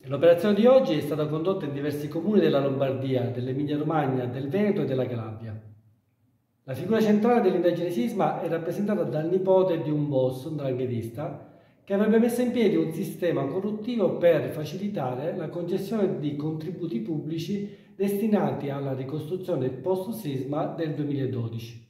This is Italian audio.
L'operazione di oggi è stata condotta in diversi comuni della Lombardia, dell'Emilia-Romagna, del Veneto e della Calabria. La figura centrale dell'indagine sisma è rappresentata dal nipote di un boss, un 'ndranghetista, che avrebbe messo in piedi un sistema corruttivo per facilitare la concessione di contributi pubblici destinati alla ricostruzione post-sisma del 2012.